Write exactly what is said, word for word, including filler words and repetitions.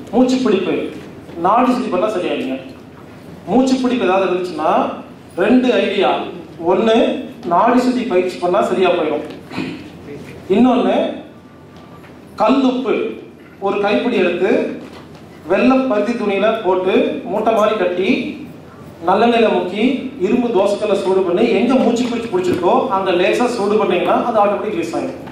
மூச்சு பிடிப்பு, நாடி சுத்தி பண்ணால் சரியாயிடுங்க. மூச்சு பிடிப்பு ஏதாவது இருந்துச்சுன்னா ரெண்டு ஐடியா. ஒன்று, நாடி சுத்தி பயிற்சி பண்ணால் சரியாக போயிடும். இன்னொன்று, கல் உப்பு ஒரு கைப்பிடி எடுத்து வெள்ளை பருத்தி துணியில் போட்டு மூட்டை மாதிரி கட்டி நல்லெண்ணெயில் முக்கி இரும்பு தோசைக்கல்ல சூடு பண்ணி எங்கே மூச்சு பிடிச்சி பிடிச்சிருக்கோ அங்கே லேசாக சூடு பண்ணிங்கன்னா அது ஆட்டோமேட்டிக் ரிலீஸ் ஆகிடும்.